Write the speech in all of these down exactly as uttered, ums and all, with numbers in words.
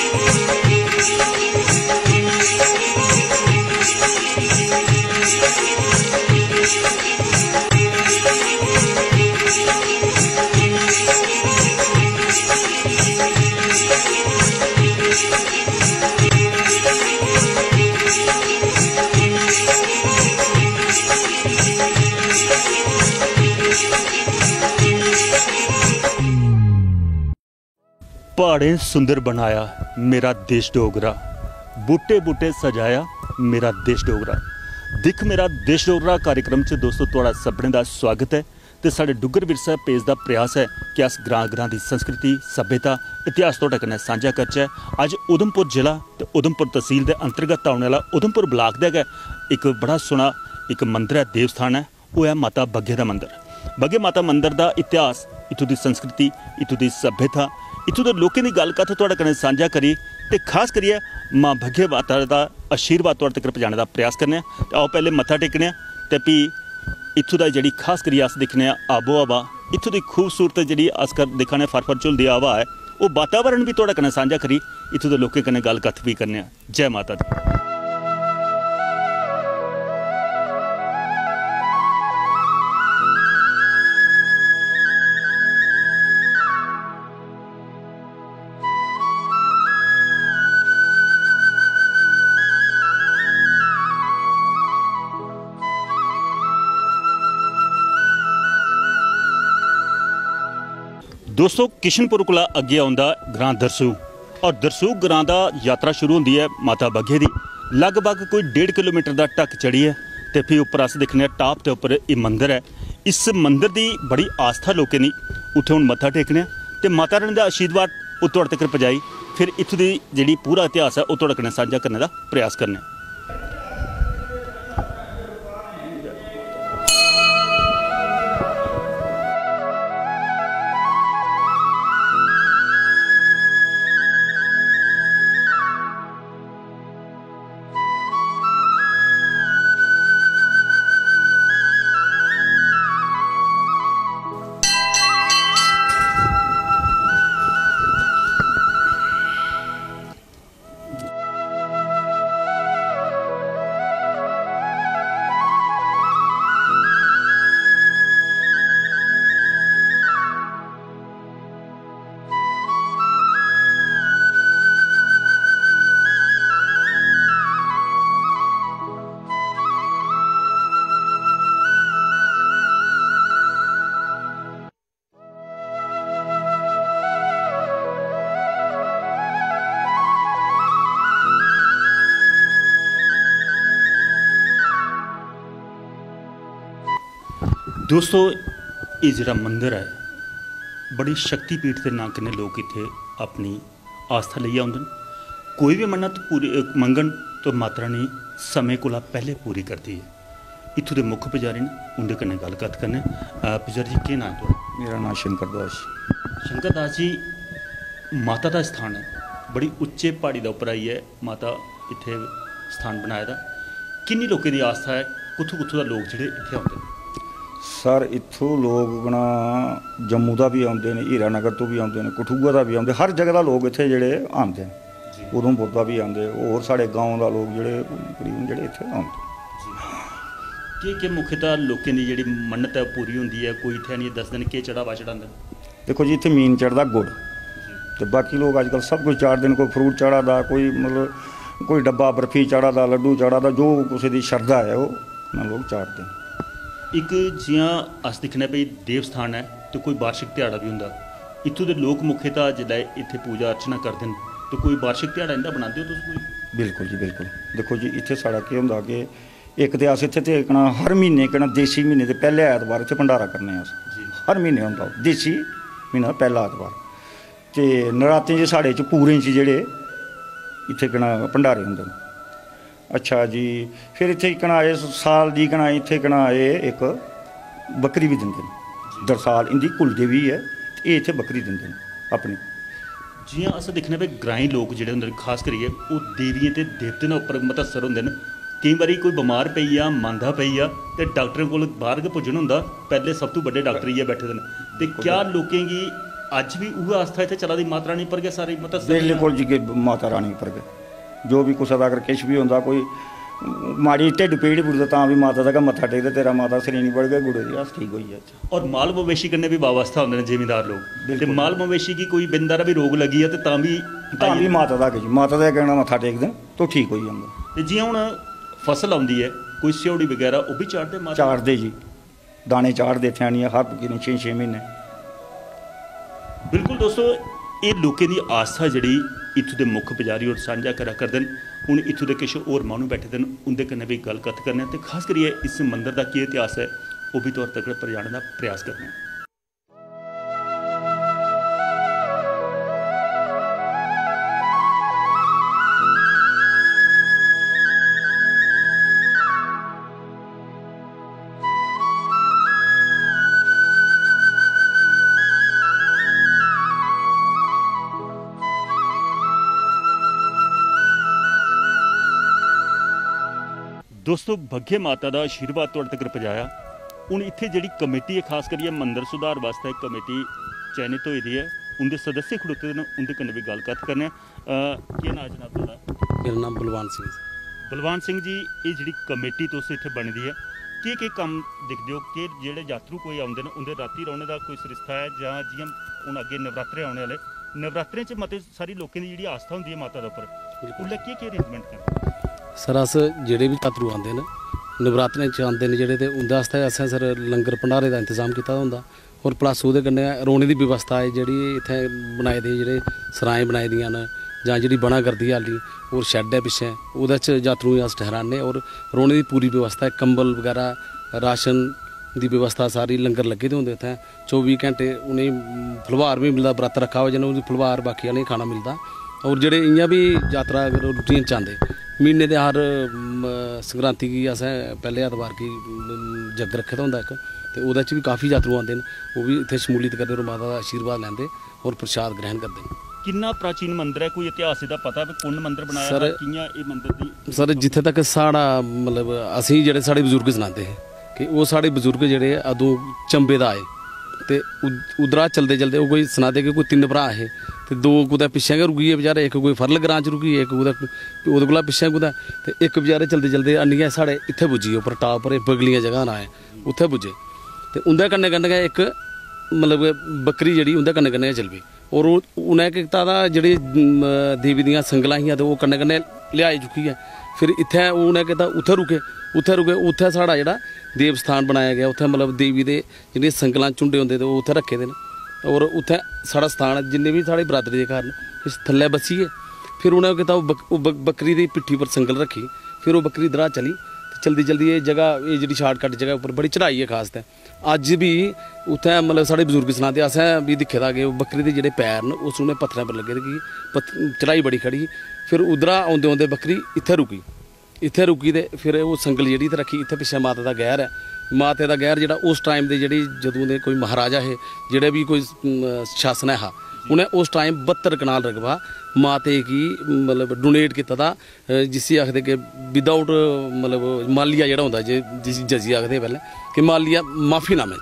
पहाड़ें सुंदर बनाया मेरा देश डोगरा, बूटे बूटे सजाया मेरा देश डोगरा। दिख मेरा देश डोगरा कार्यक्रम च दोस्तों तुहाड़ा सभनें दा स्वागत है। तो साढ़े डुग्गर विरसा पेज का प्रयास है कि अस ग्रां ग्रां की संस्कृति सभ्यता इतिहास तुहाडे कन्नै सांझा करचै। अज उधमपुर जिला ते उधमपुर तहसील के अंतर्गत आने वाला उधमपुर ब्लाक दा गै एक बड़ा सोहना एक मंदिर है, देवस्थान है, वो है माता बग्गे का मंदिर। बग्गे माता मंदिर का इतिहास, इत्थों की संस्कृति, इत्थों की सभ्यता, इत्थों के लोगों की गल कथ तुहाडे कन्नै सांझा करी ते खास करिए मां बग्गे माता का आशीर्वाद तुहाडे तक पहुँचाने का प्रयास करने। तो आओ पहले मत्था टेकने ते भी इत्थों का जी खास करिए अस दिखने आबो हवा, इत्थों की खूबसूरत जी अस कर दिखाने फरफर झुलदी हवा है, वो वातावरण भी तुहाडे कन्नै सांझा करी, इत्थों के लोगों कन्नै गल कथ भी करने। जय माता दी। दोस्तों किशनपुर को अगे आउंदा ग्रां दरसूग और दरसूग ग्रां दा यात्रा शुरू होंदी है माता बग्गे दी। लगभग कोई डेढ़ किलोमीटर का ढक चढ़ी है तो फिर उपर अस दिखने टाप के उपर ये मंदिर है। इस मंदिर की बड़ी आस्था लोगों की, उत्थे हुण मत्था टेकने तो माता रानी का आशीर्वाद वो तुहाडे तक पहुँचाई, फिर इत्थों की जी पूरा इतिहास है वो तुहाडे कन्नै सांझा करने का प्रयास करने। दोस्तों ये जिहड़ा मंदिर है बड़ी शक्तिपीठ के नाम कन्नै लोग इत्थे अपनी आस्था लेइयै आउंदे न। कोई भी मन्नत पूरी मंगन तो माता रानी समय कोला पहले पूरी करती है। इत्थों के मुख पुजारी ने उंदे कन्नै गल कत करने। पुजारी जी केह् नाम तुहाडा? मेरा नाम शंकर दास। शंकर दास जी, माता का स्थान है बड़ी उच्चे पहाड़ी के उपर आई है माता इत्थे स्थान बनाए दा। किन्नी लोगों की आस्था है, कुत्थों कुत्थों दा लोग जिहड़े इत्थे आउंदे ने? सर इत्थों लोग ना जम्मू का भी आते हैं, हीरानगर तो भी आते हैं, कठुआ का भी आते, हर जगह का लोग इत्थे जेह्ड़े आते हैं। उधमपुर का भी आते, और साढ़े गाँव का लोग जेह्ड़े तकरीबन जेह्ड़े इत्थे आते। कि कि मुख्यतः लोगों की जी मन्नत है पूरी होंदी है, कोई इत्थे नहीं दस दिन के चढ़ावा चढ़ांदा? देखो जी इत्थे मीन चढ़दा गुड़, तो बाकी लोग अजकल सब कुछ चाढ़ते हैं। कोई फ्रूट चढ़ा दा, कोई मतलब कोई डब्बा बर्फी चढ़ा दा, लड्डू चढ़ा दा, जो किसी की श्रद्धा है वो ना लोग चाढ़ते हैं। एक जियां अस दिखने भाई देवस्थान है तो कोई वार्षिक ध्याड़ा भी होंदा, इत्थों के लोग मुख्यतः जिसलै इत्थे पूजा अर्चना करते हैं तो कोई वार्षिक ध्याड़ा इंदा बनाते हो तुस कोई? बिल्कुल जी बिल्कुल। देखो जी इत्थे साढ़ा केह् होंदा कि एक तो अस इत्थे ते कना हर महीने कना देसी महीने के पहले ऐतवार इत्थे भंडारा करने अस। हर महीने होंदा देसी महीना पहला ऐतवार। ते नरातें च साढ़े च पूरें च जेह्ड़े इत्थे कना भंडारे होंदे न। अच्छा जी, फिर इत्थे कना इस साल दी कना इत्थे कना एक बकरी भी दिंदे न। दरसाल इंदी कुल देवी है, ये इत्थे बकरी दिंदे न अपनी। जियां अस दिखने पे ग्राईं लोग जेह्ड़े होंदे खास करियै ओह् देवियें ते देवतें उप्पर मतसर होंदे न। केईं बारी कोई बमार पेई जा, मांदा पेई जा ते डॉक्टरें कोल बाहर गै पुज्जना होंदा, पैह्ले सब तो बड्डे डॉक्टर इयै बैठे दे न। ते क्या लोकें गी ਅੱਜ भी वो आस्था इतने चला दी माता रानी पर के सारी मतलब बिल्कुल जी कि माता रानी पर के जो भी कुछ अगर किश भी होंदा कोई माड़ी ढिड पीड़ पुड़दा तां भी माता दा मत्था टेकदे तेरा माता श्रेणी बढ़ गया गुड़े दी अस ठीक होई जा। और माल मवेशी कन्नै भी वाबस्ता होंदे ने जिमीदार लोग ते माल मवेशी की कोई बिंदारा भी रोग लगी है ते तां भी तां भी माता दा जी माता दा कहना मत्था टेकदे तो ठीक होई जांदा। ते जियां हुण फसल आउंदी है कोई स्योड़ी वगैरह वो भी चाढ़दे माता चाढ़दे जी दाने चाढ़दे थैनियां हर किने छे छे महीने। बिल्कुल दोस्तों ये लोगों की आस्था जी इत्थों के मुख पुजारी और साझा करा करते हैं। हूँ इत्थों के कुछ होर मानू बैठे हैं उनके कन्नै भी गलबात करने तो खास करिए इस मंदिर का की इतिहास है वो भी तौर तक पहुँचाने का प्रयास करने। दोस्तों बग्घे माता का आशीर्वाद तुहाडे तक पहुँचाया। हूँ इत्थे जिहड़ी कमेटी है खास करिए मंदिर सुधार वास्ते एक कमेटी चयनित हुई दी है उनके सदस्य खड़ोते हैं उनके कन्नै भी गलबात करने। क्या नाम जनाब तुहाडा? मेरा नाम बलवान सिंह। बलवान सिंह जी ये जिहड़ी कमेटी तुस इत्थे बनी दी है केह् केह् कम्म दिखदे हो कि जेह्ड़े यात्रु कोई आउंदे न उंदे राती रौहने का कोई सरिस्ता है जां जियां हूँ अगे नवरात्रे आने वाले नवरात्रे च मते सारी लोगों की जिहड़ी आस्था होंदी है माता दे उप्पर उसलै केह् केह् अरेंजमेंट करदे? सर अस जेह्ड़े भी यात्रु आंदे न नवरात्रें च आंदे न जेह्ड़े ते उंदे आस्तै असें सर लंगर भंडारे दा इंतजाम कीता दा होंदा और प्लस ओह्दे कन्नै रौह्ने दी व्यवस्था है जेह्ड़ी इत्थै बनाए दे जेह्ड़े सराएं बनाई दियां न जां जेह्ड़ी बना करदी हाली और शैड है पिच्छे ओह्दे च यात्रुएं गी अस ठहराने और रौह्ने दी पूरी व्यवस्था है कंबल वगैरह राशन दी व्यवस्था सारी लंगर लगे दे होंदे इत्थै चौबी घैंटे उ'नेंगी फलोहार भी मिलदा व्रत रखा हो जिन्हें फलोहार बाकी आह्लें खाना मिलदा। और जेह्ड़े इ'यां भी यात्रा अगर रूटीन च आंदे म्हीने दे हर संक्रांति गी असें पैह्ले ऐतवार गी जग रक्खे दा होंदा इक ते ओह्दे च भी काफ़ी यात्रु आंदे न ओह् भी इत्थै शमूलियत करदे और माता दा आशीर्वाद लैंदे और प्रसाद ग्रहण करदे न। किन्ना प्राचीन मंदिर है कोई इतिहास दा पता है कुन मंदिर बनाया सर कियां ये मंदिर दी? सर जित्थे तक साढ़ा मतलब असीं जेह्ड़े साढ़े बजुर्ग सनांदे हे कि ओह् साढ़े बजुर्ग जेह्ड़े अदूं चंबे दा आए ते उद्धरा चलदे चलदे ओह् कोई सनादे कि कोई तिन्न भ्राऽ हे ते दो कुदै पिच्छें गै रुकी गे बेचारे एक कोई फरल ग्रां च रुकी गे इक कुदै ओह्दे कोला पिच्छें कुदै ते इक बेचारे चलदे चलदे आनियै साढ़े इत्थै पुज्जी गे उप्पर टाप पर बगलियां जगह नां ऐ उत्थै पुज्जे ते उं'दे कन्नै कन्नै गै इक मतलब बकरी जेह्ड़ी उं'दे कन्नै कन्नै गै चली पेई और उ'नें केह् कीता दा जेह्ड़ी देवी दियां संगलां हियां ते ओह् कन्नै कन्नै लेआई चुक्कियै फिर इत्थै उ'नें कीता उत्थै रुके उत्थै रुके उत्थै साढ़ा जेह्ड़ा देव स्थान बनाया गया उत्थै मतलब देवी दे जेह्ड़ियां संगलां झुंडे होंदे ते ओह् उत्थै रक्खे दे न और उत्थै साढ़ा स्थान जिन्ने भी साढ़ी बरादरी दे घर न इस थल्लै बस्सियै फिर उ'नें कीता ओह् बकरी दी पिट्ठी पर संगल रक्खी फिर ओह् बकरी इद्धरा चली ते चलदी चलदी एह् जगह एह् जेह्ड़ी शार्टकट जगह उप्पर बड़ी चढ़ाई है खास ते अज्ज भी उत्थै मतलब साढ़े बजुर्ग सनांदे असें भी दिक्खे दा कि बकरी दे जेह्ड़े पैर न उस उ'नें पत्थरें पर लग्गे दे कि चढ़ाई बड़ी खड़ी फिर उद्धरा औंदे औंदे बकरी इत्थै रुकी इत्थै रुकी ते फिर ओह् संगल जेह्ड़ी इत्थै रक्खी इत्थै पिच्छें माता दा गैर है माता दा गैर जेह्ड़ा उस टाइम दे जेह्ड़ी जदूं दे कोई महाराजा हे जेह्ड़े भी कोई शासन हा उ'नें उस टाइम बहत्तर कनाल रकबा माते गी मतलब डोनेट कीता दा जिसी आखदे कि विदाउट मतलब मालिया जेह्ड़ा होंदा जे जिसी जजी आखदे पैह्लें कि मालिया माफीनामे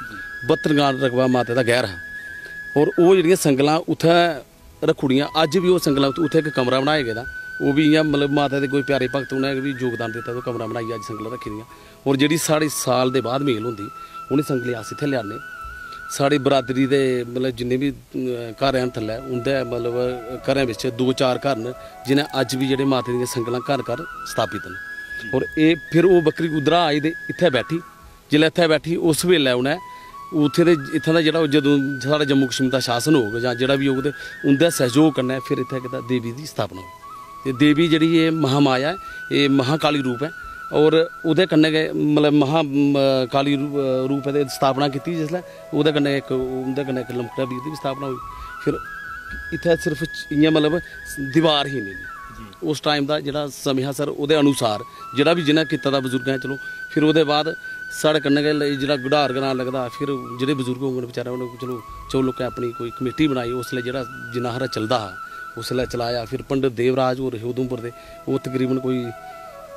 च बहत्तर कनाल रकबा माते दा गैर हा और ओह् जेह्ड़ियां संगलां उत्थै रक्खुड़ियां अज्ज भी ओह् संगलां उत्थै इक कमरा बनाया गेदा ओह् भी इ'यां मतलब माता दे कोई प्यारे भगत उ'नें भी योगदान दित्ता तो कमरा बनाइयै अज्ज संगलां रक्खी दियां और जेह्ड़ी साढ़ी साल दे बाद मेल होंदी उ'नें संगलें अस इत्थै लेआने साढ़ी बरादरी दे मतलब जिन्ने भी घर हैन थल्लै उं'दे मतलब घरें बिच दो चार घर न जि'नें अज्ज भी जेह्ड़े माता दियां संगलां घर घर स्थापित न और एह् फिर ओह् बकरी उद्धरा आई ते इत्थै बैठी जेल्लै इत्थै बैठी उस वेल्लै उ'नें उत्थे दे इत्थां दा जेह्ड़ा जदूं साढ़ा जम्मू कश्मीर दा शासन होग जां जेह्ड़ा भी होग ते उं'दे सैहयोग कन्नै फिर इत्थै कीता देवी दी स्थापना होई ते देवी जेह्ड़ी एह् महामाया ऐ एह् महाकाली रूप ऐ और ओह्दे कन्नै गै मतलब महा काली रूप दे स्थापना कीती जिसलै ओह्दे कन्नै इक उं'दे कन्नै इक लमकड़ा वीर दी बी स्थापना होई फिर इत्थै सिर्फ इ'यां मतलब दीवार ही नहीं उस टाइम दा जेह्ड़ा समें हा सर ओह्दे अनुसार जेह्ड़ा भी जि'नें कीता दा बजुर्गें चलो फिर ओह्दे बाद साढ़े कन्नै गै जेह्ड़ा गुडार ग्रां लगदा फिर जेह्ड़े बजुर्ग होङन बेचारे उ'नें चलो चौ लोकें अपनी कोई कमेटी बनाई उसलै जेह्ड़ा जिन्ना हारा चलदा हा उसलै चलाया फिर पंडित देवराज होर हे उधमपुर दे ओह् तकरीबन कोई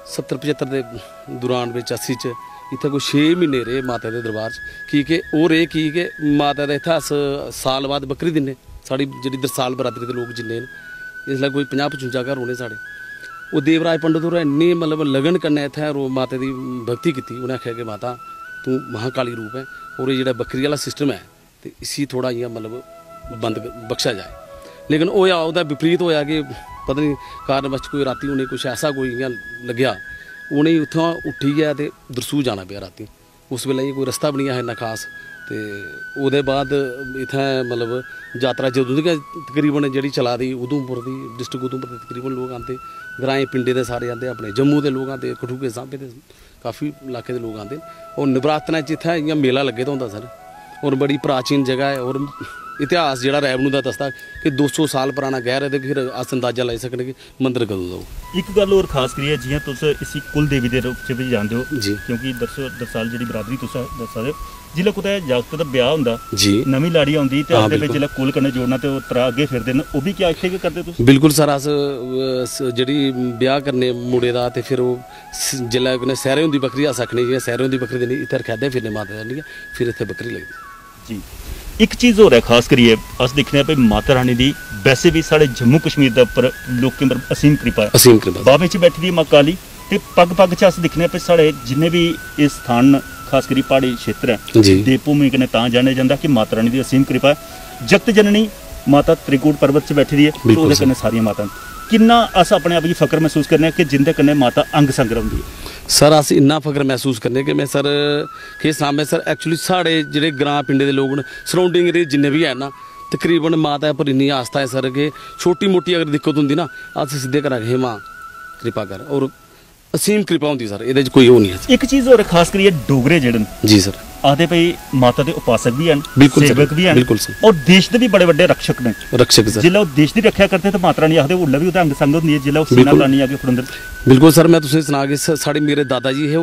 सत्तर पचहत्तर के दौरान में अस्सी च इत्थै कोई छे महीने रहे माता के दरबार च की के ओह् रेह् की के माता दे इत्थै अस साल बाद बकरी दिन्ने साढ़ी जेह्ड़ी दरसाल बरादरी दे लोग जिन्ने न इसलै कोई पंजाह् पचुंजा घर होने साढ़े ओह् देवराज पंडित होरें इन्नी मतलब लगन कन्नै इत्थै माता दी भगती कीती उ'नें आखेआ कि माता तू महाकाली रूप है और जेह्ड़ा बकरी आह्ला सिस्टम है ते इसी थोड़ा इ'यां मतलब बंद बख्शा जाए लेकिन होया ओह्दा विपरीत होया कि पता नहीं कारणवश कोई राती उ'नें कुछ ऐसा कोई इ'यां लग्गेआ उ'नेंगी उत्थुआं उट्ठियै ते दरसू जाना पेआ राती उस वेल्ले कोई रस्ता बी निं हा इन्ना खास ते ओह्दे बाद इत्थै मतलब यात्रा जदूं दी गै तकरीबन जेह्ड़ी चला दी उधमपुर दी डिस्ट्रिक्ट उधमपुर दे तकरीबन लोग आंदे ग्राएं पिंडें दे सारे आंदे अपने जम्मू दे लोग आंदे कठुए सांबे दे काफ़ी इलाके दे लोग आंदे और नवरात्रें च इत्थै इ'यां मेला लग्गे दा होंदा सर और बड़ी प्राचीन जगह है और इतिहास जेह्ड़ा रैवन्यू दा दसदा कि दो सौ साल पुराना गैर है ते फिर अस अंदाजा लाई सकने कि मंदिर कदों दा होग एक गल होर खास करियै जि'यां तुस इसी कुल देवी दे रूप च भी जानदे हो जी क्योंकि दरअसल दरसाल जेह्ड़ी बरादरी तुस दस्सा दे जिल्लै कुतै जागत दा ब्याह होंदा जी नमीं लाड़ी औंदी ते हाँ, ओह्दे बिच बिल्कुल। जिल्लै कुल कन्नै जोड़ना ते ओह त्रा अग्गे फिरदे न ओह् बी क्या इत्थै गै करदे तुस बिल्कुल सर अस अ, जेह्ड़ी ब्याह करने मुड़े दा ते फिर ओह् स- जेल्लै कन्नै सैरे होंदी बकरी अस आखने जि'यां सैरे होंदी बकरी देनी इत्थै रखैदे फिरने माता रानी फिर इत्थै बकरी लगदी जी एक चीज़ होर है खास करियै अस दिक्खने आं भाई माता रानी दी वैसे भी साढ़े जम्मू कश्मीर दे उप्पर लोकें पर असीम कृपा है असीम कृपा बाबे च बैठी दी मां काली ते पग पग च अस दिक्खने आं भाई साढ़े जिन्ने भी एह् स्थान न खास करी प्हाड़ी क्षेत्र है जी देवभूमि कन्नै तां जानेआ जंदा कि माता रानी दी असीम कृपा है जगत जननी माता त्रिकूट पर्वत च बैठी दी है ते बिल्कुल ओह्दे सर। कन्नै सारियां माता न किन्ना अस अपने आप गी फकर महसूस करने आं कि जिंदे कन्नै माता अंग संग रौंह्दी है सर अस इन्ना फकर महसूस करने कि मैं सर के सनां सर एक्चुअली साढ़े जेह्ड़े ग्रां पिंडे दे लोग न सराउंडिंग एरिया जिन्ने भी है ना तकरीबन माता पर इन्नी आस्था है सर कि छोटी मोटी अगर दिक्कत होंदी ना अस सिद्धे करा हे मां कृपा कर और असीम कृपा होंदी सर एह्दे च कोई ओह् नहीं है एक चीज़ होर खास करियै डोगरे जेह्ड़े न जी सर आखदे भाई माता दे उपासक भी हैन बिल्कुल सर, सेवक भी हैन बिल्कुल सर। और देश दे भी बड़े बड़े रक्षक ने रक्षक सर जिल्लै ओह् देश दी रक्षा करदे ते माता रानी आखदे उल्लै भी ओह्दा अंग संग होंदी है जिल्लै ओह् सीना बिल्कुल। लानी आगे फड़ंदे बिल्कुल सर मैं तुसें सना कि स- साढ़े मेरे दादाजी है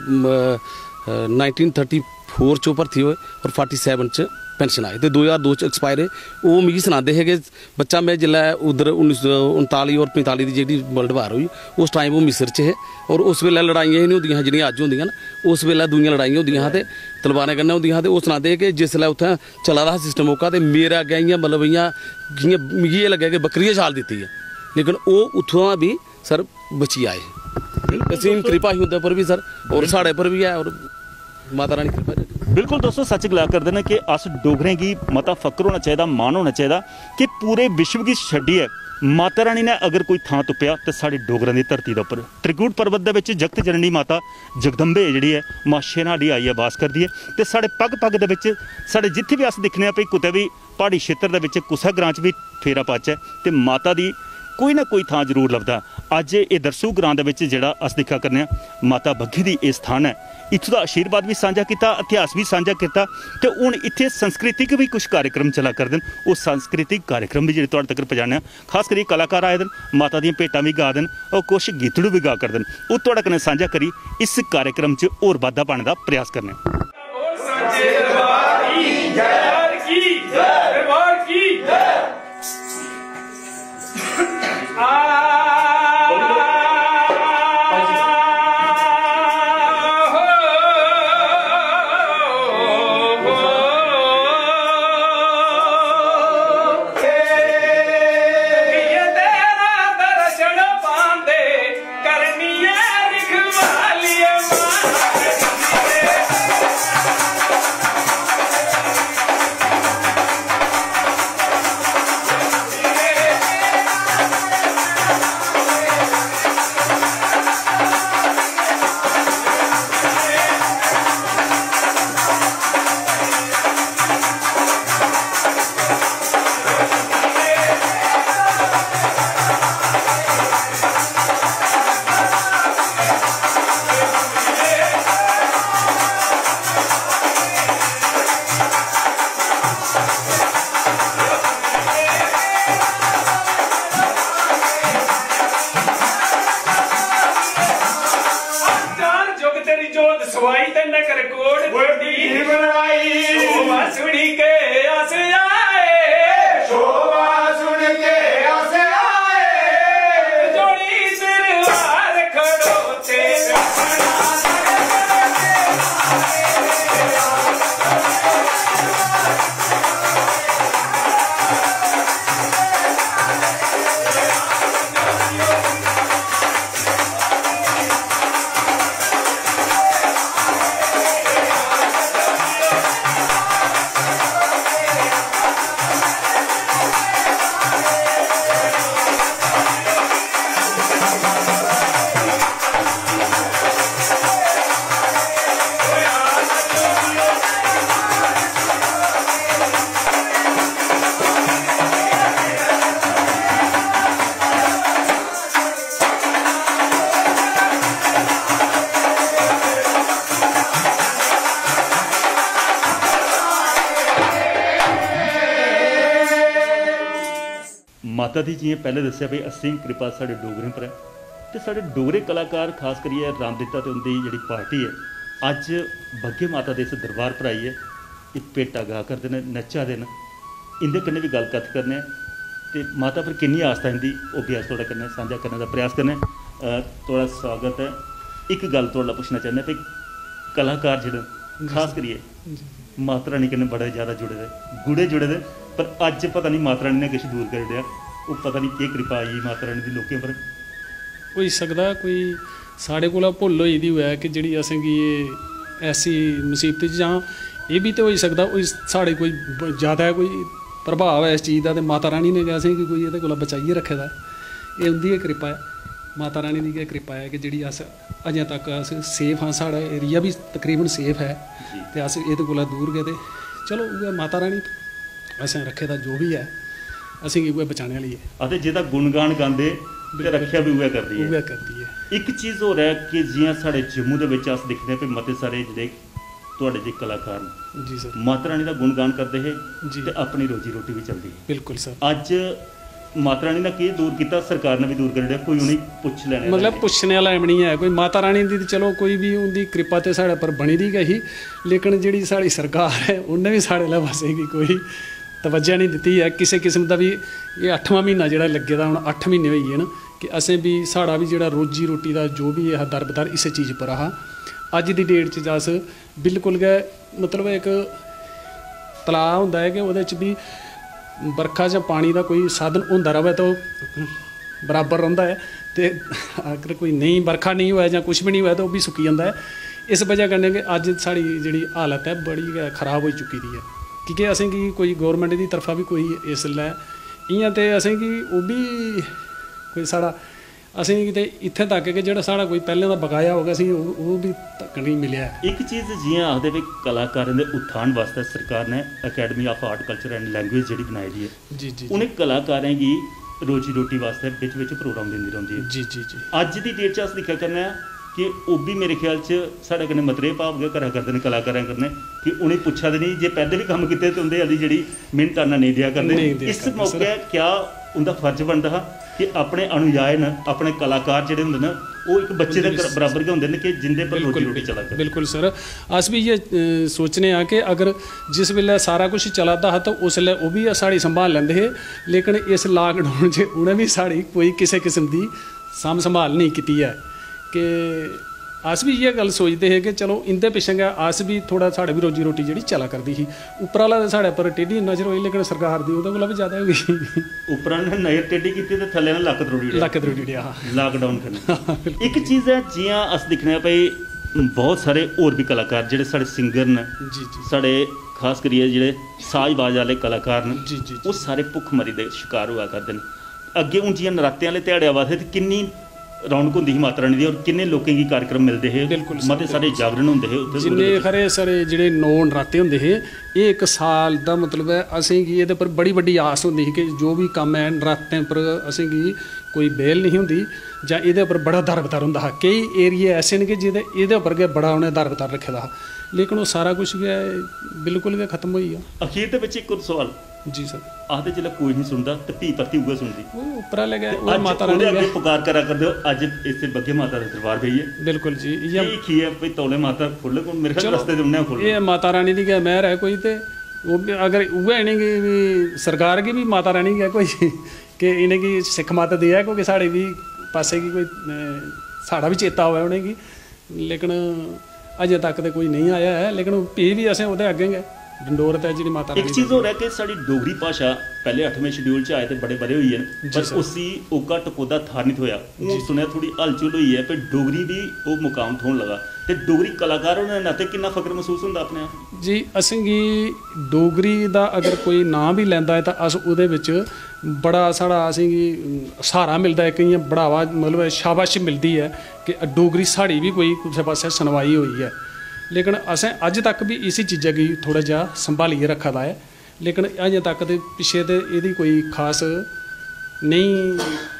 वो नाइनटीन थर्टी फोर चो भर्थी होए और फोर्टी सेवन च पेंशन आए ते दो हज़ार दो च एक्सपायर है ओह् मिगी सनांदे हे कि बच्चा मैं जिल्लै उद्धर उन्नीस सौ उनताली और पैंताली दी जेह्ड़ी वर्ल्ड वार होई उस टाइम ओह् मिस्र च हे और उस वेल्लै लड़ाइयां ही नहीं होंदियां जेह्ड़ियां अज्ज होंदियां न उस वेल्लै दूइयां लड़ाइयां होंदियां हां ते तलवारें कन्नै होंदियां हां ते ओह् सनांदे हे कि जिसलै उत्थै चला दा हा सिस्टम ओह्का ते मेरे अग्गें इ'यां मतलब इ'यां जि'यां मिगी एह् लग्गेआ कि बकरी छाल दित्ती है लेकिन ओह् उत्थुआं भी सर बची आए असीम कृपा ही उं'दे पर भी सर और साढ़े पर भी है और माता रानी कृपा है। बिल्कुल दोस्तों सच गला करदे न कि अस डोगरें गी मता फकर होना चाहिदा मान होना चाहिदा कि पूरे विश्व गी छड्डियै माता रानी ने अगर कोई थां तुप्पेआ ते साढ़ी डोगरें दी धरती दे उप्पर त्रिकूट पर्वत दे विच जगत जननी माता जगदम्बे जेह्ड़ी है मां शेनाडी आइयै वास करदी है ते साढ़े पग पग दे विच साढ़े जित्थे भी अस दिक्खने आं भई कुतै भी प्हाड़ी क्षेत्र दे विच कुसै ग्रां च भी फेरा पाचै ते माता दी कोई ना कोई थां जरूर लभदा अज्ज एह् दरसू ग्रां दे विच जेह्ड़ा अस दिक्खा करने आं माता बग्घी दी एह् स्थान है इत्थों दा आशीर्वाद भी सांझा कीता इतिहास भी सांझा कीता ते हून इत्थे सांस्कृतिक भी कुछ कार्यक्रम चला करदे न ओह् सांस्कृतिक कार्यक्रम भी जेह्ड़े तुहाडे तक्कर पजाने आं खास करियै कलाकार आए दे न माता दियां भेटां भी गा दे न और कुछ गीतड़ू भी गा करदे न ओह् तुहाडे कन्नै सांझा करी इस कार्यक्रम च होर बाद्धा पाने दा प्रयास करने आं सांचे दरबार की जय की दरबार की माता दी जियां पहले दस्सिया भी असीम कृपा साढ़े डोगरें पर है ते साढ़े डोगरे कलाकार खास करियै रामदित्ता ते उंदी जेह्ड़ी पार्टी है अज बग्गे माता दे इस दरबार पर आई है ये भेटा गा करदे न नच्चा दे न इंदे कन्नै भी गल कत्थ करने ते माता पर किन्नी आस्था इंदी ओह् भी अस थोह्ड़े कन्नै सांझा करने दा प्रयास करने थोड़ा स्वागत है। एक गल थोड़ा पुछना चाहने भाई कलाकार जेह्ड़े खास करियै माता रानी कन्नै बड़े ज़्यादा जुड़े दे गुड़े जुड़े दे पर अज्ज पता नहीं माता रानी ने किश दूर करी ओड़ेआ ओह् पता नहीं केह् कृपा आई माता रानी दी लोकें पर होई सकदा कोई साढ़े कोला भुल्ल होई दी होऐ कि जेह्ड़ी असेंगी एह् ऐसी मुसीबत च जां एह् बी ते होई सकदा कोई साढ़े कोई ज़्यादा कोई प्रभाव है इस चीज़ का ते माता रानी ने असेंगी कोई एह्दे कोला बचाइयै रक्खे दा ऐ एह् उंदी गै कृपा है माता रानी दी गै कृपा है कि जेह्ड़ी अस अजें तक अस सेफ हाँ साढ़ा एरिया भी तकरीबन सेफ है ते अस एह्दे कोला दूर गए ते चलो उ'ऐ माता रानी असें रखे दा जो भी है असेंगी उ'ऐ बचाने आह्ली है अते जेह्दा गुणगान गांदे ते रखेआ भी उ'ऐ करदी है उ'ऐ करदी है। एक चीज़ होर है कि जियां साढ़े जम्मू दे विच अस दिखदे कि मते सारे जेह्ड़े तुहाडे जे कलाकार न जी सर माता रानी दा गुणगान करदे हे जी ते अपनी रोजी रोटी भी चलदी है बिल्कुल सर। अज माता रानी ने केह् दूर कीता सरकार ने भी दूर करी ओड़ेआ कोई उ'नेंगी पुੱਛ लैने मतलब पुच्छने आह्ला एम नहीं है कोई माता रानी दी चलो कोई भी उंदी कृपा ते साढ़े पर बनी दी गै ही लेकिन जेह्ड़ी साढ़ी सरकार है उन्ने भी साढ़े ला पासे गी कोई तवज्जो नहीं दित्ती है किसी किस्म दा भी ये अठवां म्हीना जेह्ड़ा लग्गे दा हूँ अट्ठ म्हीने होई गे न कि असें भी साढ़ा भी जेह्ड़ा रोजी रोटी दा जो भी है दरबदर इस चीज़ पर हा अज दी डेट च अस बिल्कुल गै मतलब एक तलाऽ होंदा है कि ओह्दे च भी बरखा जां पानी का कोई साधन होंदा रवै तो बराबर रौंह्दा है ते अगर कोई नहीं बरखा नहीं होऐ जां कुछ भी नहीं होऐ तो ओह् भी सुक्की जंदा है इस वजह कन्नै कि अज्ज साढ़ी जेह्ड़ी हालत है बड़ी गै खराब होई चुकी दी है क्योंकि असेंगी कोई गौरमेंट दी तरफा भी कोई इसलै इ'यां ते असेंगी ओह् बी कोई साढ़ा असेंगी ते इत्थै तक कि जेह्ड़ा साढ़ा कोई पैह्लें दा बकाया होगा असेंगी ओह् भी तक नहीं मिलेआ। एक चीज़ जियां आखदे भी कलाकारें दे उत्थान वास्ते सरकार ने academy of art culture and language जेह्ड़ी बनाई दी है जी जी उ'नें कलाकारें गी रोजी रोटी वास्ते बिच बिच प्रोग्राम दिंदी रौंह्दी है जी जी जी अज्ज दी डेट च अस दिक्खेआ करने आं कि ओह् बी मेरे ख्याल च साढ़े कन्नै मतरे भाव गै करा करदे न कलाकारें कन्नै कि उ'नेंगी पुच्छा दे नहीं जे पैह्ले भी कम्म कीते ते उं'दे आह्ली जेह्ड़ी मिहनत आना नहीं देआ करदे इस मौके क्या उं'दा फर्ज बनदा हा कि अपने अनुयायी न अपने कलाकार जेह्ड़े होंदे न ओह् एक बच्चे दे बराबर गै होंदे न कि जिंदे पर रोजी रोटी चला करदी। बिल्कुल सर अस भी इ'यै सोचने आं कि अगर जिस वेल्लै सारा कुछ चला दा हा तो उसलै ओह् बी साढ़ी संभाल लैंदे हे लेकिन इस लाकडाउन च उ'नें भी साढ़ी कोई किसी किस्म दी साम्भ संभाल नहीं कीती है कि अस भी इ'यै गल्ल सोचते हे कि चलो इंदे पिच्छें गै अस भी थोड़ा साढ़े भी रोजी रोटी जेह्ड़ी चला करदी ही उप्पर आह्ला ते साढ़े पर टेढ़ी नजर होई लेकिन सरकार दी ओह्दे कोला भी ज़्यादा हो गई उप्पर ने नजर टेढ़ी कीती ते थल्ले ने लक्क त्रोड़ी ओड़ेआ लक्क त्रोड़ी ओड़ेआ लाकडाउन कन्नै। एक चीज़ है जियां अस दिक्खने आं भाई बहुत सारे होर भी कलाकार जेह्ड़े साढ़े सिंगर न जी जी साढ़े खास करियै जेह्ड़े साजबाज आह्ले कलाकार न जी जी ओह् सारे भुक्खमरी दे शिकार होआ करदे न अग्गें हून जियां नरातें आह्ले ध्याड़े आवा दे ते किन्नी रौनक होंदी ही माता रानी दी और किन्ने लोकें गी कार्यक्रम मिलदे हे बिल्कुल मते सारे जागरण होंदे हे उत्थै जिन्ने खरे सारे जेह्ड़े नौ नराते होंदे हे एह् इक साल दा मतलब है असेंगी एह्दे पर बड़ी बड्डी आस होंदी ही कि जो भी कम्म है नरातें पर असेंगी कोई बेल नहीं होंदी जां एह्दे उप्पर बड़ा दरबदर होंदा हा केईं एरिये ऐसे न कि जेह्दे एह्दे उप्पर गै बड़ा उ'नें दरबदर रक्खे दा हा लेकिन ओह् सारा कुछ गै बिल्कुल गै खत्म होई गेआ। अखीर दे बिच इक होर सवाल जी सर आखदे जिल्लै कोई नहीं सुनदा ते भी परती उ'ऐ सुनदी ओह् उप्पर आह्ले गै ओह् अज्ज माता ओह्दे रानी अग्गे गै पुकार करा करदे हो अज्ज इत्थे बग्गे माता दे दरबार बेहियै बिल्कुल जी इ'यै एह् की है भाई तौले माता खोल्ले कोल मेरे ख्याल रस्ते ते उन्नै खोल्ले एह् माता रानी दी गै मैह्र है कोई ते ओह् बी अगर उ'ऐ इ'नेंगी भी सरकार गी भी माता रानी गै कोई कि इ'नेंगी सिक्ख मत देऐ क्योंकि साढ़े भी पासे गी कोई साढ़ा भी चेता होऐ उ'नेंगी लेकिन अजें तक ते कोई नहीं आया है लेकिन भी भी असें ओह्दे अग्गें गै डंडोर ते जेह्ड़ी माता एक चीज़ होर है कि साढ़ी डोगरी भाशा पहले अठवें शेड्यूल च आए ते बड़े बड़े होई न पर उसी ओका टकोदा थार नहीं थोया हून सुनेआ थोड़ी हलचल होई है पर डोगरी भी ओह् मुकाम थोन लगा ते डोगरी कलाकार होने दे नाते किन्ना फकर महसूस होंदा अपने आप जी असेंगी डोगरी दा अगर कोई नाम भी लैंदा है तां अस ओह्दे बिच बड़ा साढ़ा असेंगी सहारा मिलदा है कि इ'यां बढ़ावा मतलब शाबाशी मिलदी है कि डोगरी साढ़ी भी कोई कुसै पास्सै सुनवाई होई है लेकिन असें अज तक भी इसी चीज़ा गी थोड़ा जिहा संभालियै रखा दा है लेकिन अजें तक ते पिच्छे ते एह्दी कोई खास नहीं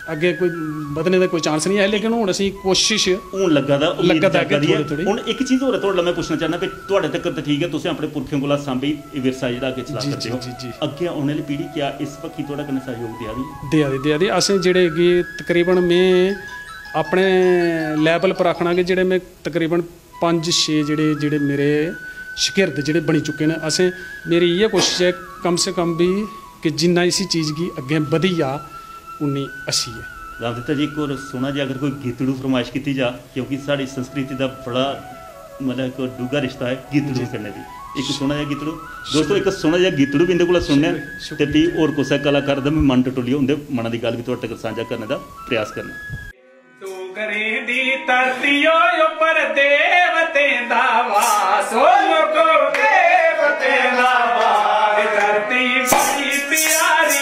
ਅੱਗੇ ਕੋਈ ਵਧਣੇ ਦਾ ਕੋਈ ਚਾਂਸ ਨਹੀਂ ਹੈ, ਲੇਕਿਨ ਹੁਣ ਅਸੀਂ ਕੋਸ਼ਿਸ਼ ਹੁਣ ਲੱਗਾ ਦਾ ਉਮੀਦ ਲੱਗਾ ਦਾ ਅੱਗੇ ਜਾਗਦੀ ਹੈ। ਥੋੜ੍ਹੀ ਥੋੜ੍ਹੀ। ਹੁਣ ਇੱਕ ਚੀਜ਼ ਹੋਰ ਤੁਹਾਡੇ ਨਾਲ ਮੈਂ ਪੁੱਛਣਾ ਚਾਹੁੰਦਾ ਵੀ ਤੁਹਾਡੇ ਤੱਕ ਤਾਂ ਠੀਕ ਹੈ, ਤੁਸੀਂ ਆਪਣੇ ਪੁਰਖਿਆਂ ਕੋਲ ਸਾਂਭੀ ਇਹ ਵਿਰਸਾ ਜਿਹੜਾ ਅੱਗੇ ਚਲਾ ਜੀ, ਸਕਦੇ ਹੋ, ਜੀ, ਜੀ, ਜੀ। ਅੱਗੇ ਆਉਣ ਵਾਲੀ ਪੀੜ੍ਹੀ ਕਿਆ ਇਸ ਪੱਖੀ ਤੁਹਾਡਾ ਕਿੰਨਾ ਸਹਿਯੋਗ ਦਿਆ ਵੀ ਦਿਆ ਦੇ ਦਿਆ ਦੇ ਅਸੀਂ ਜਿਹੜੇ ਕਿ ਤਕਰੀਬਨ ਮੈਂ ਆਪਣੇ ਲੈਵਲ ਪਰ ਆਖਣਾ ਕਿ ਜਿਹੜੇ ਮੈਂ ਤਕਰੀਬਨ ਪੰਜ ਛੇ ਜਿਹੜੇ ਜਿਹੜੇ ਮੇਰੇ ਸ਼ਾगिर्द ਜਿਹੜੇ ਬਣੀ ਚੁੱਕੇ ਨੇ, ਅਸੀਂ ਮੇਰੀ ਇਹ ਕੋਸ਼ਿਸ਼ ਹੈ ਕਮ ਸੇ ਕਮ ਵੀ ਕਿ ਜਿੰਨਾ ਇसी ਚੀਜ਼ की ਅੱਗੇ ਵਧੀ ਆ ਉਨੀ ਅੱਛੀ ਹੈ। ਰਾਮ ਦਿੱਤਾ ਜੀ, ਇੱਕ ਹੋਰ ਸੋਹਣਾ ਜਿਹਾ ਅਗਰ ਕੋਈ ਗੀਤੜੂ ਫਰਮਾਇਸ਼ ਕੀਤੀ ਜਾ, ਕਿਉਂਕਿ ਸਾਡੀ ਸੰਸਕ੍ਰਿਤੀ ਦਾ ਬੜਾ ਮਤਲਬ ਇੱਕ ਡੂੰਘਾ ਰਿਸ਼ਤਾ ਹੈ ਗੀਤੜੂ ਕਰਨੇ ਦੀ, ਇੱਕ ਸੋਹਣਾ ਜਿਹਾ ਗੀਤੜੂ ਦੋਸਤੋ, ਇੱਕ ਸੋਹਣਾ ਜਿਹਾ ਗੀਤੜੂ ਵੀ ਇਹਦੇ ਕੋਲ ਸੁਣਨੇ ਤੇ ਵੀ ਹੋਰ ਕੋਸਾ ਕਲਾਕਾਰ ਦਾ ਵੀ ਮਨ ਟਟੋਲੀਆ ਹੁੰਦੇ ਮਨਾਂ ਦੀ ਗੱਲ ਵੀ ਤੁਹਾਡੇ ਤੱਕ ਸਾਂਝਾ ਕਰਨ ਦਾ ਪ੍ਰयास ਕਰਨਾ। ਡੋਗਰੇ ਦੀ ਧਰਤੀ ਓ ਪਰ ਦੇਵਤੇ ਦਾ ਵਾਸ ਓ ਲੋਕੋ ਦੇਵਤੇ ਦਾ ਵਾਸ ਧਰਤੀ ਬੜੀ ਪਿਆਰੀ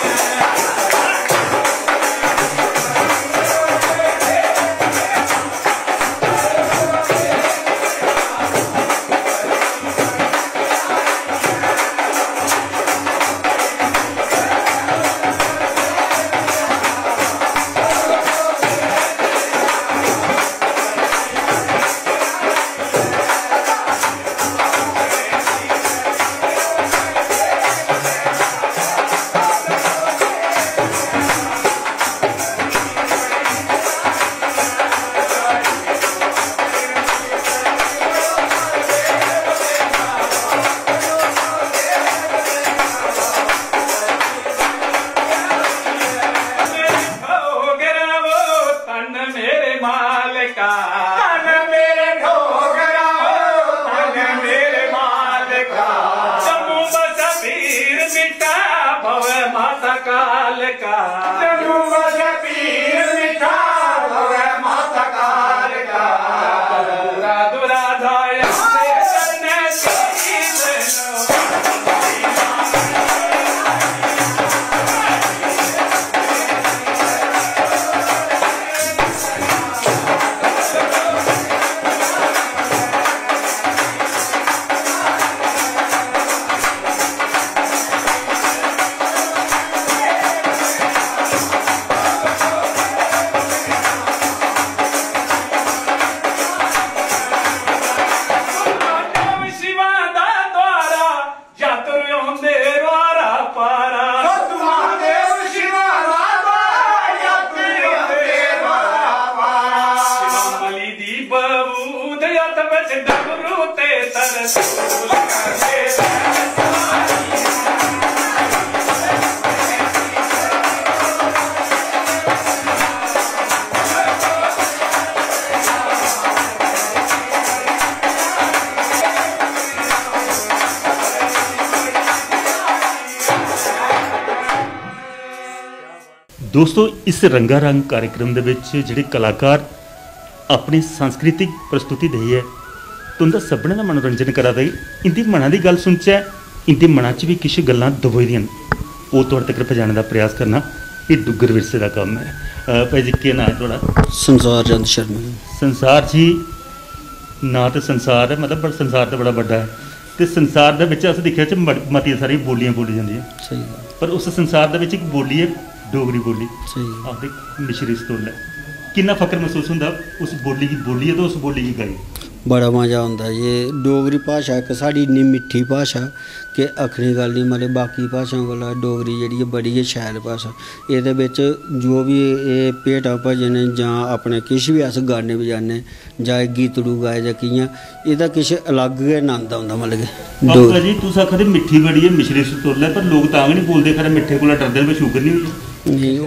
ਦੋਸਤੋ, ਇਸ ਰੰਗਾ ਰੰਗ कार्यक्रम ਦੇ ਵਿੱਚ ਜਿਹੜੇ ਕਲਾਕਾਰ ਆਪਣੀ सांस्कृतिक प्रस्तुति दई है तुंदा सभनें दा मनोरंजन करा दई इंदी मना दी गल सुनचै इंदे मना च भी किश गल्लां दबोई दियां वो तुहाडे तक पहुंचाने दा प्रयास करना ये डुग्गर विरसे दा काम है। भाई जी केह् नाम है तुहाडा? संसार चंद शर्मा। संसार जी ना तो संसार है मतलब संसार तो बड़ा बड़ा है तो संसार दे विच अस दिक्खेआ च मती सारी बोलियां बोली जांदियां सही पर उस संसार दे विच एक बोली है डोगरी बोली सही आपदे मिश्री सतोला किन्ना फकर महसूस होंदा उस बोली की बोली है तो उस बोली की गाई बड़ा मज़ा आता ये डोगरी भाशा एक साड़ी इन्नी मिठी भाशा कि आखने गल नहीं मतलब बाकी भाषाओं कोला डोगरी जी बड़ी गै शैल भाशा ये जो भी ये भेटा भजन जां अपने किश भी अस गाने बजाने जां गीतड़ू गाए जां कियां एह्दा किश अलग गै आनंद आंदा मतलब बाबा जी तुस आखदे मिठी बड़ी है मिश्री सतोला पर लोग तां नहीं बोलते खरे मिठे कोला डरदे ने शुगर नहीं होई नहीं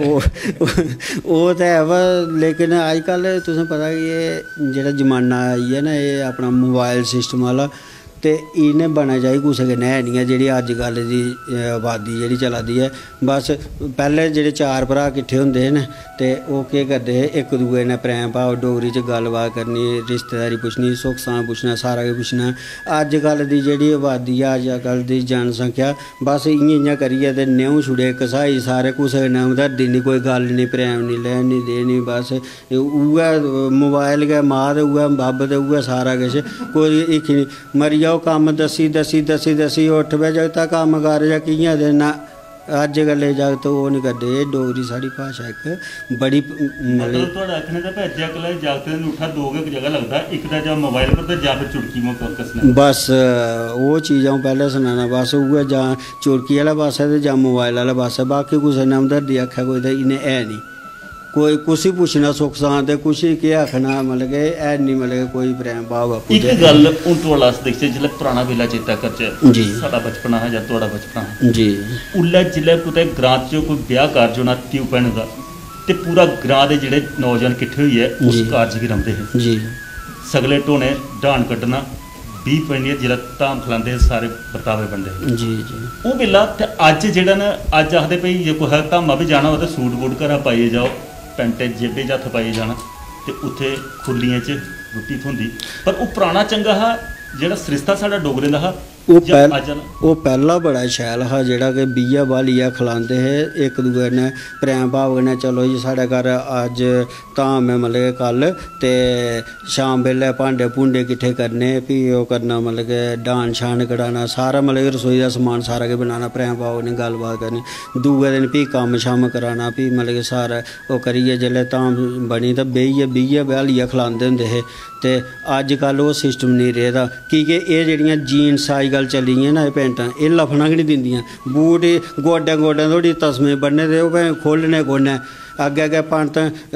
वो तो है वा लेकिन अजकल तुसें पता कि ये जेह्ड़ा जमाना आई है ना ये अपना मोबाइल सिस्टम वाला ते इन्हें बना चाहिए कुसै कन्नै है नहीं है जेह्ड़ी अजकल दी आबादी जेह्ड़ी चला दी है बस पैह्ले जेह्ड़े चार भ्राऽ किट्ठे होंदे न ते ओह् केह् करदे हे इक दूए ने प्रेम भाव डोगरी च गल्लबात करनी रिश्तेदारी पुच्छनी सुख सांद पुच्छना सारा किश पुच्छना अजकल दी जेह्ड़ी आबादी है अजकल दी जनसंख्या बस इ'यां इ'यां करियै ते न्यूं छुड़े घसाई सारे कुसै कन्नै हमदर्दी निं कोई गल्ल निं प्रेम निं लैन निं देनी बस उ'ऐ मोबाइल गै मां ते उ'ऐ बब्ब ते उ'ऐ सारा किश कोई हिक्ख निं मरी जाओ कम्म दस्सी दस्सी दस्सी दस्सी उठ बे जगता कम्म कर जां कि'यां ते ना अज्जकल जागत ओह् नहीं करदे। डोगरी साढ़ी भाशा इक बड़ी मतलब मतलब थोड़ा आखने दा भाई अज्जकल जागत ने उठा दो गै जगह लगदा, इक दा जां मोबाइल पर ते जां फिर चुटकी में कसना। बस ओह् चीज़ अ'ऊं पैह्लें सनाना, बस उ'ऐ जां चुटकी आह्ला पास्सा ते जां मोबाइल आह्ला पास्सा। बाकी कुसै ने हमदर्दी आखेआ कोई ते इ'नें है नहीं, कोई कुछ पुच्छना सुख सांद ते कुछ केह् आखना, मतलब कि है नहीं, मतलब कि कोई प्रेम भाव आपूं एक गल हून थोड़ा अस दिखचै जिसलै पराना बेल्ला चेता करचै, जी साढ़ा बचपना हा जां थुआढ़ा बचपना हा, जी उल्लै जिसलै कुतै ग्रां च कोई ब्याह कारज होना ध्यूऽ भैन दा, ते पूरा ग्रां दे जेह्ड़े नौजवान किट्ठे होइयै उस जी। कारज गी रमदे हे। जी सगले ढोने डाह्न कड्ढना बीह् पंडियां जिसलै धाम खलांदे हे सारे बरतावे बनदे हे। जी जी ओह् बेल्ला ते अज्ज जेह्ड़ा ना अज्ज आखदे भाई जे कुसै धामा बी जाना होऐ ते सूट बूट घरा पाइयै जाओ, पैंटे जेबे च हत्थ पाइयै जाना ते उत्थे खुल्लियें च रुट्टी थ्होंदी। पर ओह् पराना चंगा हा जेह्ड़ा सरिस्ता साढ़ा डोगरें दा हा। ओह् जां पैह्ल अज्ज आह्ला? ओह् पैह्ला बड़ा शैल हा, जेह्ड़ा कि बीया बालियै खलांदे हे इक दूए कन्नै प्रेम भाव कन्नै। चलो जी साढ़े घर अज्ज धाम ऐ, मतलब कि कल ते शाम बेल्लै भांडे भूंडे किट्ठे करने, फ्ही ओह् करना मतलब कि डाह्न शान कढाना, सारा मतलब कि रसोई दा समान सारा किश बनाना, प्रेम भाव कन्नै गल्लबात करनी। दूए दिन फ्ही कम्म शम्म कराना, फ्ही मतलब कि सारा ओह् करियै जेल्लै धाम बनी ते बेहियै बीया बालियै खलांदे होंदे हे। ते अज्जकल ओह् सिस्टम नहीं रेह्दा, की के एह् जेह्ड़ियां जीन्स अज्जकल चली दियां ना, एह् पैंटां एह् लफना गै नहीं दिंदियां। बूट गोड्डें गोड्डें धोड़ी तसमे बन्ने दे, ओह् भाएं खोलने कुन्नै, अग्गें अग्गें पंत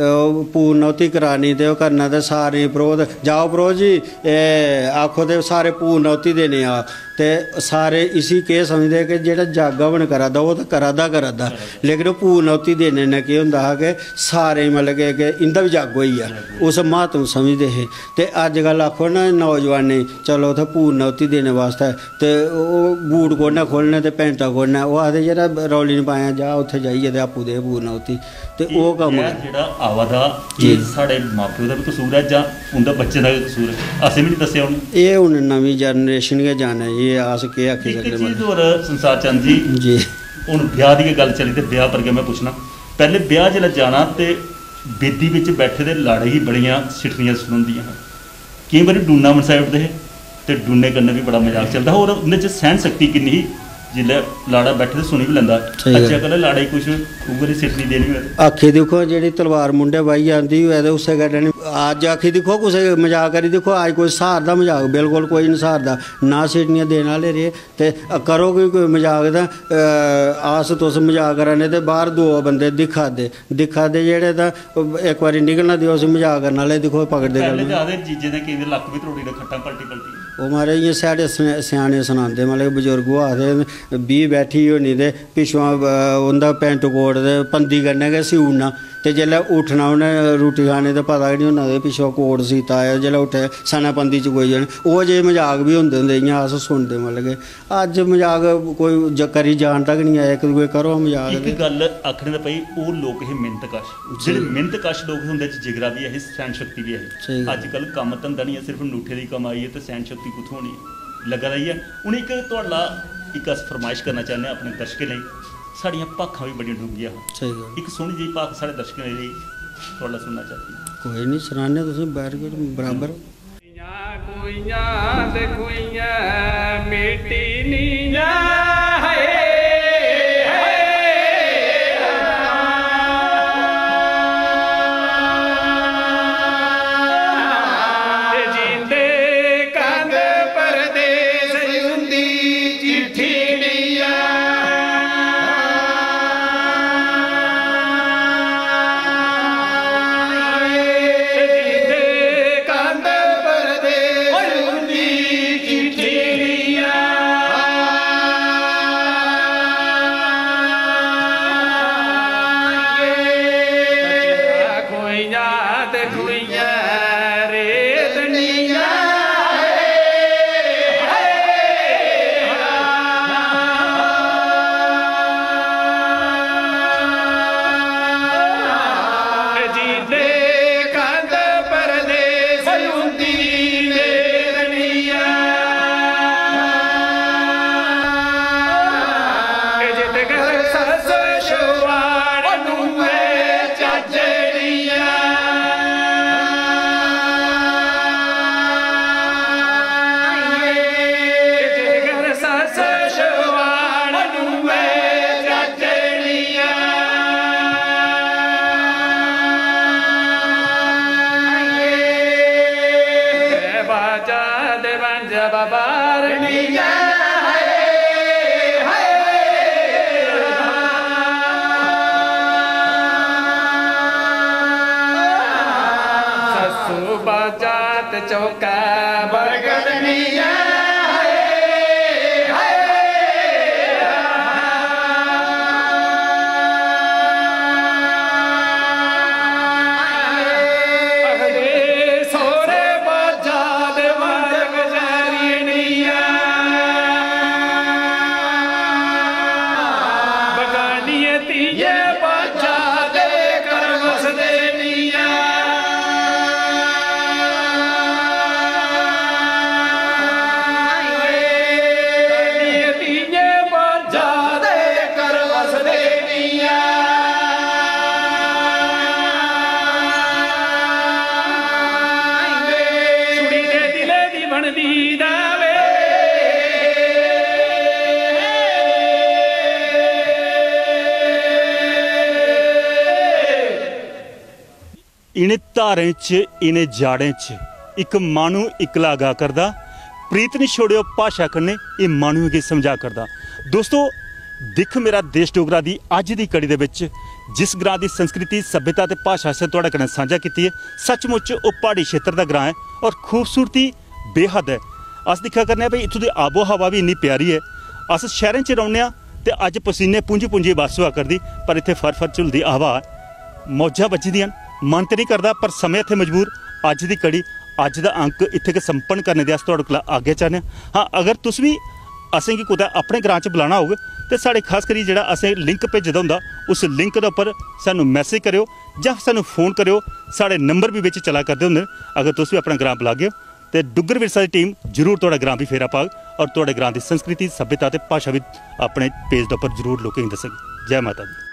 पूर्णौती करानी ते ओह् करना, ते सारे परोह्त जाओ परोह्त जी एह् आखो ते सारे पूर्णौती देने आ। ते सारे इसी केह् समझदे कि जेह्ड़ा जग हवन करा दा ओह् ते करा दा करा दा, लेकिन ओह् पूर्णौती देने ने केह् होंदा हा कि सारे मतलब कि कि इंदा बी जग होई गेआ, उस म्हात्म समझदे हे। ते अज्जकल आखो ना नौजवानें चलो उत्थै पूर्णौती देने वास्ते ते ओह् बूट कोन्नै खोलने ते पैंटां कोन्नै, ओह् आखदे जेह्ड़ा रौली निं पाया जा उत्थै जाइयै ते आपूं दे पूर्णौती। ते ओह् कम्म एह् जेह्ड़ा आवा दा एह् साढ़े माप्यो दा बी कसूर है जां उं'दा बच्चें दा कसूर है? असें बी नहीं दस्सेआ उ'नें। एह् हून नमीं जनरेशन गै जाने, एह् अस केह् आखी इक सकदे चीज होर संसार चंद जी, जी हून ब्याह दी गै गल चली ते ब्याह पर गै मैं पुच्छना। पैह्ले ब्याह जिसलै जाना ते बेदी बिच बैठे दे लाड़े ही बड़ियां सिठनियां सुनोंदियां हियां, केईं बारी डूना मनसाई उठदे हे ते डूने कन्नै भी बड़ा मजाक चलदा हा, और उं'दे च सैह्न शक्ति किन्नी ही, जिसलै लाड़ा बैठे ते सुनी भी लैंदा। अज्जकल लाड़े गी कुछ उ'ऐ सिठनी देनी होऐ आखी दिक्खो जेह्ड़ी तलवार मुंडे बाही आंदी होऐ ते उस्सै कड्ढनी। अज्ज आखी दिक्खो कुसै मजाक करी दिक्खो, अज्ज कोई स्हारदा मजाक बिल्कुल कोई निं स्हारदा, ना सिठनियां देने आह्ले रेह्। ते करो कोई कोई मजाक तां अस तुस मजाक करा ने ते बाह्र दो बंदे दिक्खा दे दिक्खा दे जेह्ड़े तां इक बारी निकलना देओ, उसी मजाक करने आह्ले दिक्खो पकड़दे पैह्ले ते आखदे जीजे ने केईं लक्क बी त्रोड़ी दे खट्टां पलटी पलटी। ओह् महाराज इ'यां साढ़े स्याने सनांदे, मतलब बजुर्ग ओह् आखदे बीह् बैठी होनी ते पिच्छुआं उं'दा पैंट कोट ते पंदी कन्नै गै सी ओड़ना, ते जेल्लै उट्ठना उ'नें रुट्टी खाने ते पता गै निं होना ते पिच्छुआं कोट सीता आया, जेल्लै उट्ठे सना पंदी च कोई जाने। ओह् जे मजाक बी होंदे होंदे इ'यां अस सुनदे, मतलब कि अज्ज मजाक कोई करी जानदा गै निं ऐ, इक दूए करो मजाक। इक गल्ल आखने दा भाई ओह् लोक हे मिहनत कश, जेह्ड़े मिहनत कश लोक हे उं'दे च जिगरा भी है, सैह्न शक्ति भी है। अज्जकल कम्म धंदा नहीं है, सिर्फ ङूठे दी कमाई है, ते सैह्न शक्ति कुत्थों होनी लग्गा दा ही है। हून इक तुहाड़ा इक अस फरमाइश करना चाहते हैं अपने दर्शकें लेई, साढ़ियां भाखां भी बड़ियां डूंगियां हां, इक सोहनी जी भाख साढ़े दर्शकें लेई तुहाड़ा सुनना चाहती हैं। कोई नहीं सनाने तुसें बैठ के बराबर। कुइयां ते कुइयां मिट्टी नीया पाट चौका बरगद मिया इन्हें धारें च इन्हें जाड़ें च एक मानू इकला गा करदा प्रीत नहीं छोड़ियो भाषा कन्नै ये मानू गी समझा करदा। दोस्तों दिख मेरा देश डोगरा दी अज दी कड़ी दे विच जिस ग्रां दी संस्कृति सभ्यता ते भाषा से तुहाडे कन्नै साझा कीती है सचमुच वो पहाड़ी क्षेत्र दा ग्रां है और खूबसूरती बेहद है। अस दिक्खा करने भाई इत्थों दी आबो हवा भी इन्नी प्यारी है। अस शहरें च रौह्ने आं ते अज पसीने पुंज पुंजी बस होआ करदी पर इत्थे फर फर झुलदी हवा मौजां बज्जी दियां मन तो नहीं करता पर समय इत्थे मजबूर अज दी कड़ी अज दा अंक इत्थे के संपन्न करने दे तुहाडे कोल आगे चाहने। हाँ अगर तुस भी असें गी कुतै अपने ग्रां च बुलाना होग तो साढ़े खास करियै जेह्ड़ा असें लिंक भेजे दा हुंदा उस लिंक दे उप्पर सानूं मैसेज करियो जां सानूं फोन करियो। साढ़े नंबर भी बिच चला करदे हुंदे अगर तुस भी अपना ग्रां बुलागे तो डुग्गर विरसा दी टीम जरूर तुहाडा ग्रां भी फेरा पाग और तुहाडे ग्रां दी संस्कृति सभ्यता ते भाषा भी अपने पेज दे उप्पर जरूर लोकें गी दस्सग। जय माता दी।